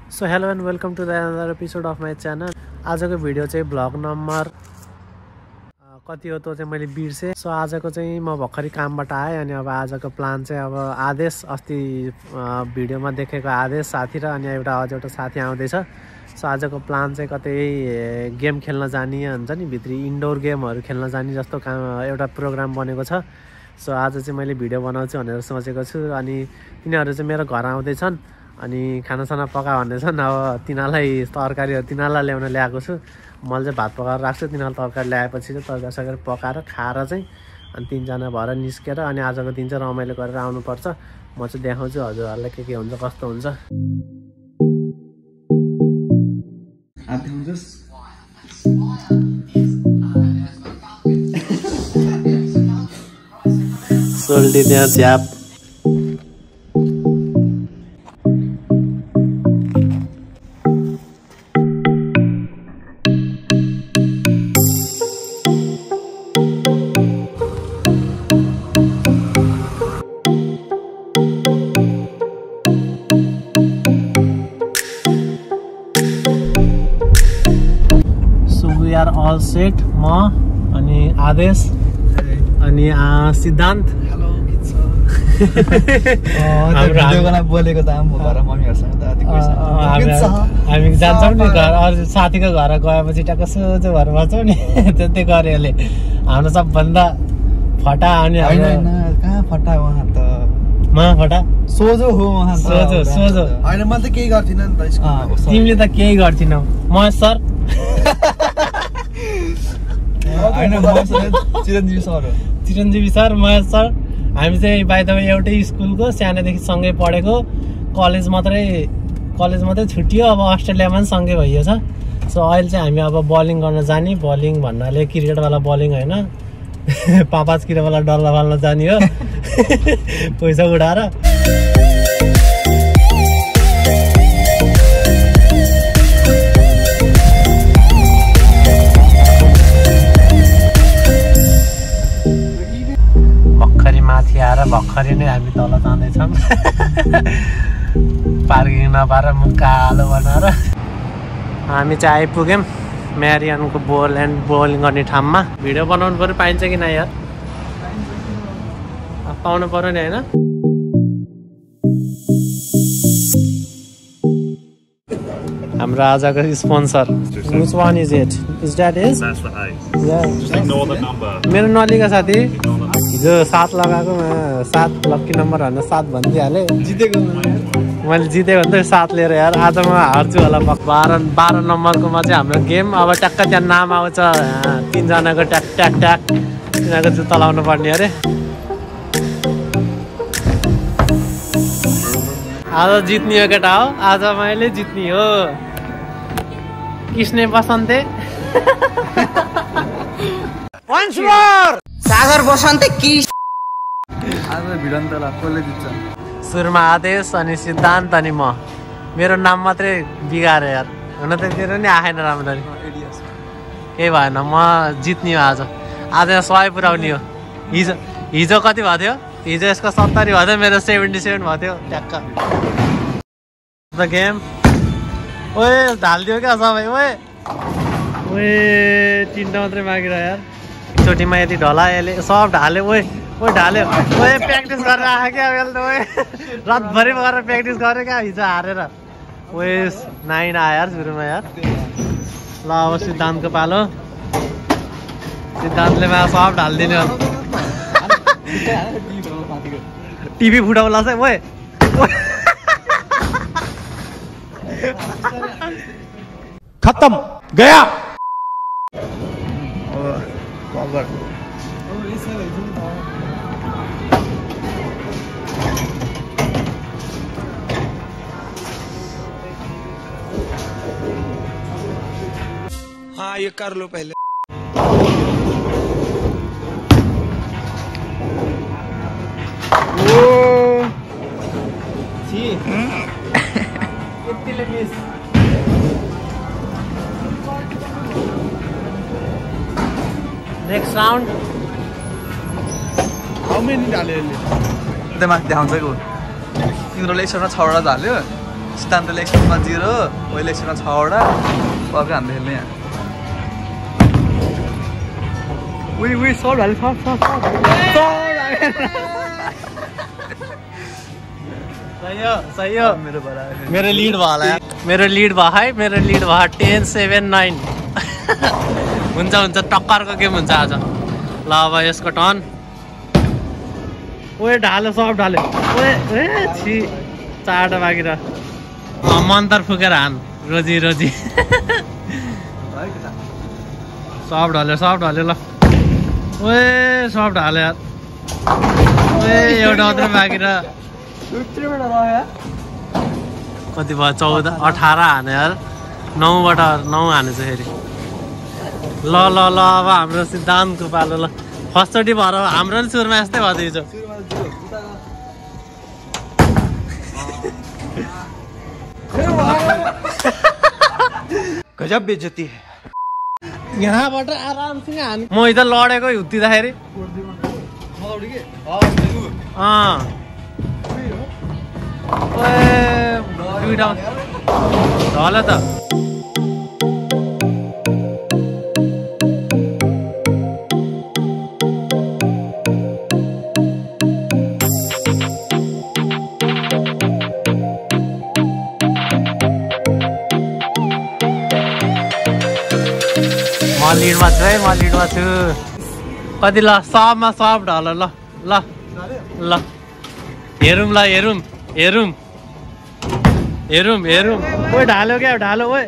So hello and welcome to the another episode of my channel. आजको video चाहिँ vlog number कति हो त्यो चाहिँ मैले बिर्सेँ। सो आजको चाहिँ म भर्खरै कामबाट आएँ अनि अब आजको प्लान चाहिँ अब आदेश अस्ति भिडियोमा देखेको आदेश साथी र अनि एउटा साथी आउँदैछ। सो आजको प्लान चाहिँ कतै गेम खेल्न जाने हुन्छ नि, भित्री इन्डोर गेमहरू खेल्न जाने जस्तो एउटा प्रोग्राम बनेको छ। सो आज चाहिँ मैले भिडियो बनाउँछु भनेर सोचेको छु। अनि तिनीहरू चाहिँ मेरो घर आउँदैछन् अनि खानासाना पका भन्दैछन्। अब तिनीहरूलाई तरकारीहरू तिनीहरूलाई ल्याउन ल्याएको छु। मैले चाहिँ भात पकाएर राख्छु, तिनीहरूले तरकारी ल्याएपछि चाहिँ तरकारी सकेर पकाएर खाएर चाहिँ अनि तिनजना भएर निस्केर अनि आजको दिन चाहिँ रमाइलो गरेर आउनुपर्छ। म चाहिँ देखाउँछु हजुरहरूलाई के हुन्छ कस्तो हुन्छ। सोल्टी त्यहाँ झ्याप आर अल सेट। म अनि आदेश अनि सिद्धान्त बोलेको त घर मम्मीहरूसँग त हामी जान्छौँ नि घर अरू साथीको घर गएपछि टक्क सोझो घर बस्छौँ नि त्यस्तै गऱ्यो अहिले हाम्रो सबभन्दा फटा अनि कहाँ फटा उहाँ त फटा सोझो हो उहाँ सोझो होइन मैले त केही गर्थिन नि त तिमीले त केही गर्थिनौ। म sir Chiranjeevi sir Mahesh sir हामी चाहिँ बाइ द वे एउटै स्कुलको सानैदेखि सँगै पढेको। कलेज मात्रै छुट्टियो, अब अस्ट्रेलियामा पनि सँगै भइयो छ। सो अहिले चाहिँ हामी अब बलिङ गर्न जाने। बलिङ भन्नाले क्रिकेटवाला बलिङ होइन, 5-5 किलोवाला डल्ला फाल्न जाने हो पैसा उठाएर। माथि आएर भर्खरै नै हामी तल जाँदैछौँ पार्किङ नपाएर मुख कालो बनाएर। हामी चाहिँ आइपुग्यौँ म्यारियनको बोलिङ गर्ने ठाउँमा। भिडियो बनाउनु पऱ्यो, पाइन्छ कि नै यार? पाउनु पऱ्यो नि होइन? हाम्रो आजको sponsor which one is it? Is that is? That's the ace. Yeah. Just ignore the number. मेरो नलिका साथी हिजो 7 लगाएको 7 लक्की नम्बर भनेर 7 भनिदिइहालेँ। जितेको मैले जितेँ भने त 7 लिएर यार आज म हार्छु होला। 12 नम्बरकोमा चाहिँ हाम्रो गेम। अब ट्याक्क त्यहाँ नाम आउँछ 3 जनाको ट्याक ट्याक ट्याक तिनीहरूको जुत्ता लाउनु पर्ने अरे। आज जित्ने हो केटा हो, आज मैले जित्ने हो। किसने बसन्ते once more सागर बसन्ते किस आज भिडन्तला कसले जित्छ? सुरुमा आदेश अनि सिद्धान्त अनि म। मेरो नाम मात्रै बिगारे यार, हुन त तेरो नि आएन राम्ररी। केही भएन, म जित्ने हो आज। आज 100 पुऱ्याउने हो। हिजो कति भएको थियो? हिजो यसको 70 भयो थियो, मेरो 77 भएको थियो ट्याक्क। द गेम ओए ढालिदियो क्या सबै। ओए 3टा मात्रै मागिरह यार, एकचोटिमा यति ढला यसले सब ढाल्यो। ओए ढाल्यो। प्र्याक्टिस गरेर आएको क्या अहिले त। रातभरि गरेर प्र्याक्टिस गरेँ क्या हिजो हारेर। 9 आयो यार सुरुमा यार। ल अब सिद्धान्तको पालो। सिद्धान्तले मा सब ढालिदिने हो। टिभी फुटाउला चाहिँ ओए खत्म गया। हाँ ये कर लो पहले। नेक्स्ट राउन्ड हाउ मेनी ढाल्यो यसले? त्यहाँ देखाउँछ को तिम्रो लेक्चरमा 6 वटा ढाल्यो सिद्धान्तले एक्सनमा 0 ओइले एक्सनमा 6 वटा पक्का हामीले खेल्ने यहाँ उइ सर्ट हाले सर्ट सही हो मेरो लीड भयो है मेरो लीड भयो 10-7-9 हुन्छ टक्करको गेम हुन्छ आज ल अब यसको टर्न ओए ढाल्यो सब ढाल्यो ओए छि चारवटा बाँकी र मन्तर फुकेर हान रोजी सब ढल्यो ल ओए सब ढाल्यो यार ओए एउटा मात्रै बाँकी र कति भयो 14-18 हाने यार 9बाट 9 हानेछ फेरि ल अब हाम्रो सिद्धान्तको पालो ल फर्स्टचोटि भएर हाम्रो नि सुरुमा यस्तै भयो हिजो गजब बेइज्जती है यहाँबाट आरामसँग हाने म इधर लडेको हुत्तिँदाखेरि दुईटा ढल्यो त म लिडमा छु कति ल सबमा सब ढल ल हेरौँ ओए ढाल्यो क्या ढाल्यो ओए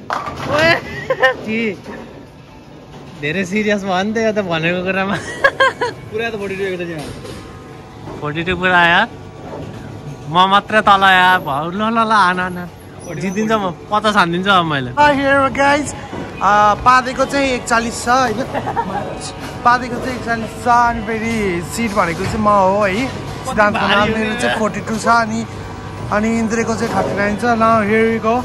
धेरै सिरियस भयो नि त यो त भनेको कुरामा पुरा त 42 पुरा यार म मात्रै तल यार भयो ल हान जितिन्छ म 50 हानिदिन्छु अब मैले पादेको चाहिँ 41 छ होइन पादेको चाहिँ 41 छ अनि फेरि सिट भनेको चाहिँ म हो है सिद्धान्तको नाम मेरो चाहिँ 42 छ अनि इन्द्रेको चाहिँ 39 छ ल हियर वी गो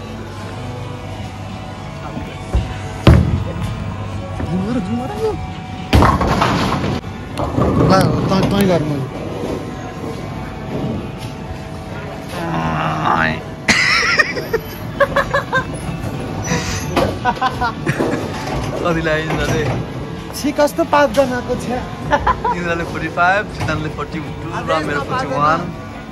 कति लाग्यो इन्द्रले छि कस्तो 5 जनाको छ इन्द्रले 45 सिद्धान्तले 42 र मेरो 41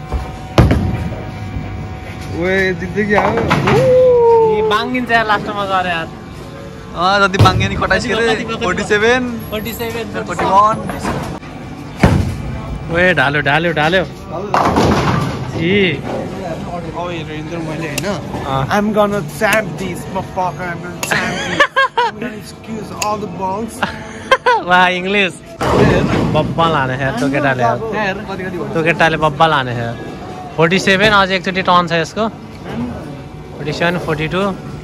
ओए जित्दै क्या हो बाङ्गिन्छ यार लास्टमा गएर यार जति बाङ्गे नि कटाइसक्यो रे 47 41 ओए ढाल्यो इन्द्र मैले होइन I'm gonna champ this motherfucker I'm gonna champ this I'm gonna excuse all the balls वा इंग्लिश बब्बा लाने है तो केटाले बब्बा लाने है 47 आज एकचोटि टर्न छ यसको 47 42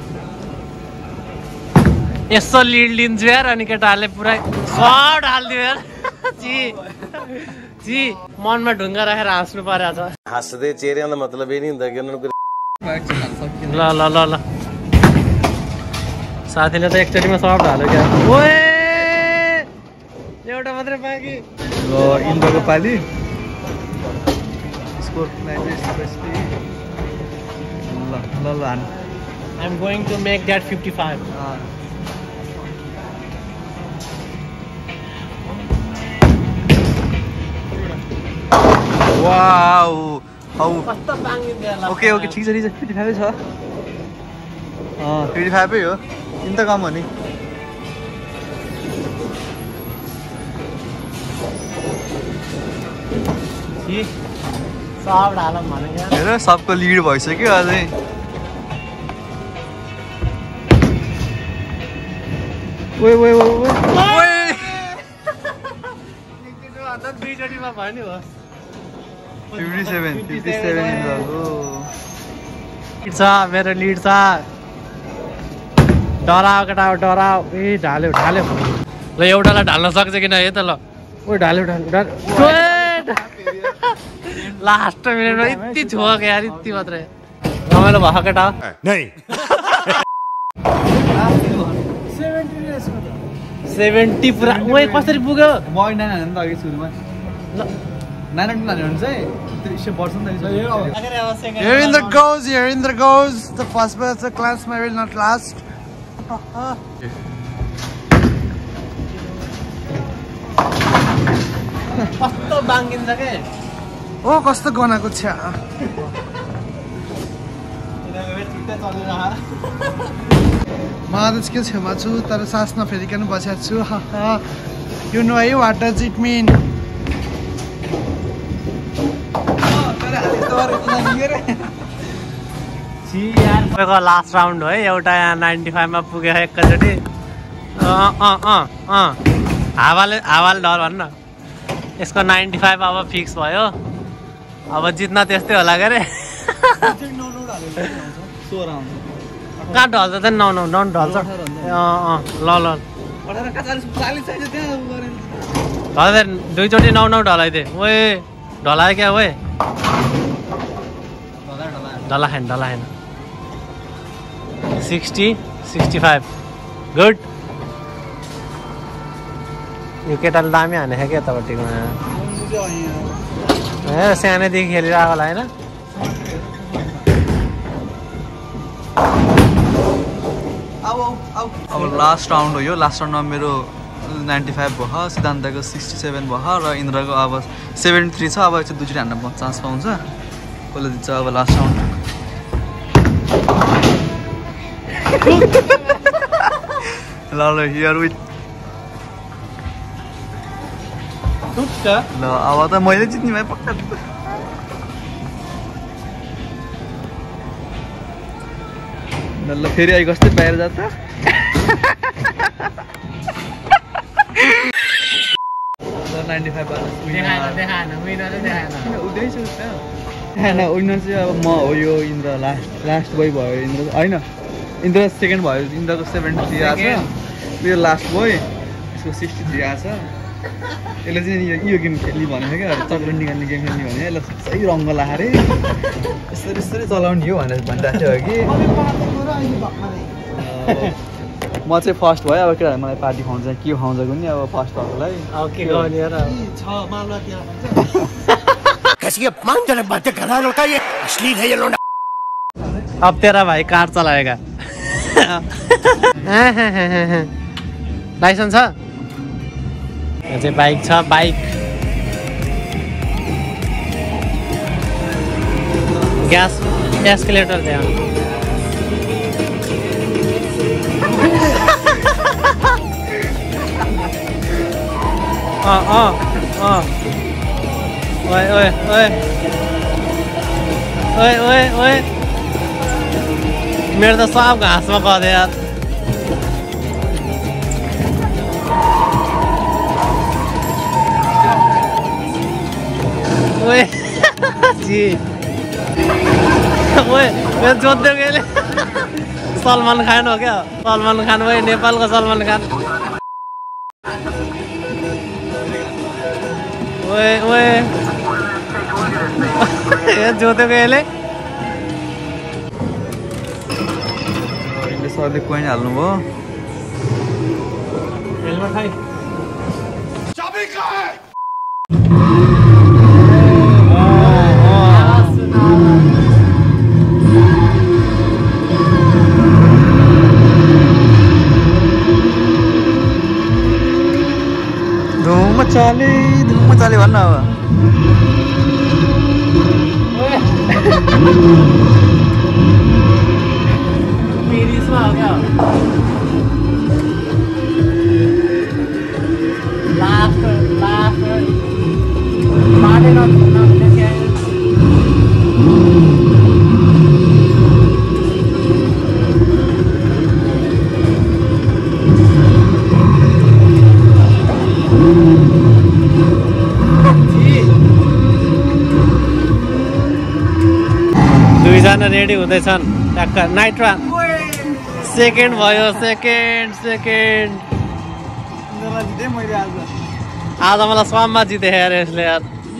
यसो लिड लिन्छु यार अनि केटाले पुरा सब ढाल्दियो यार जी मनमा ढुङ्गा राखेर हाँस्नु पर्यो छ हाँस्दै चेहऱ्यामा मतलब यही हुन्छ कि उनीहरुको ल साथीले त एकचोटिमा सब ढाल्यो क्या ओए एउटा मात्रै बाँकी ल इन्द्रको पाली स्कोर ल हान I am going to make that 55 wow how कस्तो बाङ्गिन्छ यार ओके ठिक छ 55 छ 55 हो इन त कम हो नि सब ढालौँ भने यार हेर सबको लिड भइसक्यो अझै ओए दुईचोटिमा भयो नि हो 57 छ मेरो लिड छ डराओ केटा डराओ ए ढाल्यो ल एउटालाई ढाल्न सक्छ कि न है त ल ओ ढाल्यो लास्ट मिनटमा यति छोक यार यति मात्रै रमाइलो भयो केटा 70 पुरा ओए कसरी पुग्यो म 9 हाने त अघि सुरुमा ल Here goes. The first person class will not last. कस्तो बाङ्गिन्छ के ओ कस्तो गनाको छ महादेशकै छेउमा छु तर सास नफेरिकन बसेको छु यु नो है वाट डज इट मिन तपाईँको लास्ट राउन्ड हो है एउटा यहाँ 95 मा पुग्यो एकैचोटि हावाले डर भन्न यसको 95 अब फिक्स भयो अब जित्न त्यस्तै होला के रे कहाँ ढल्छ त नौ ढल्छ ल दुईचोटि 9 ढलाइदिए ओए ढलायो क्या ओए ढला खान 60 65 गुड यो केटाले दामी हाने क्या यतापट्टिको सानैदेखि खेलिरहेको होला होइन अब लास्ट राउन्ड हो यो लास्ट राउन्डमा मेरो 95 भयो सिद्धान्तको 67 भयो र इन्द्रको अब 73 छ अब चाहिँ दुईचोटि हान्न चान्स पाउँछ कसले दिन्छ अब लास्ट राउन्ड ल हियर विथ ल अब त मैले जित्ने भए पक्का ल फेरि आइ कस्तै बाहिर जान्छ विनर चाहिँ अब म हो यो इन्द्र लास्ट बोय भयो इन्द्र होइन इन्द्र सेकेन्ड भयो इन्द्रको 73 आएको छ यो लास्ट बोय यसको 63 आएको छ यसले चाहिँ यो गेम खेल्ने भनेको क्या चक्लेट निकाल्ने गेम खेल्ने भने यसलाई सही रङ्ग लाएर यसरी चलाउने हो भनेर भनिरहेको थियो कि म चाहिँ फर्स्ट भयो अब केटाहरू मलाई पार्टी खुवाउँछ के खुवाउँछ नि अब फर्स्ट भएकोलाई अब के गर्ने र अब तेरा भाइ कार चलाएगा लाइसेन्स छ यो चाहिँ बाइक छ बाइक ग्यास एस्केलेटर त्यहाँ ओए ओए ओए ओए ओए ओए मेरो त सब घाँसमा गयो यार ओए जी ओए मेरो जोत्दै गएले सलमान खान हो क्या सलमान खान भाइ नेपालको सलमान खान ओए ओए जोत्दै गएले सरले कोइन हाल्नुभयो हेलमेट खाइ चाबी कहाँ है धुम चाले भन्न अब पेरिसमा हो क्या लास्ट बाटो नम्बर क्या दुईजना रेडी हुँदैछन् टक्कर नाइट्रा सेकेन्ड भयो सेकेन्ड आज मलाई स्वाममा जिते यार यसले यार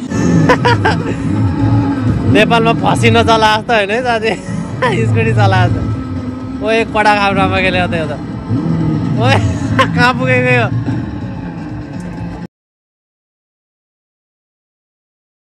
नेपालमा फसिन चला जस्तो होइन है दाजु स्कुटी चला जस्तो ओ एक कडा खाब्रामा खेल्यो त यो त ओ कहाँ पुगेको यो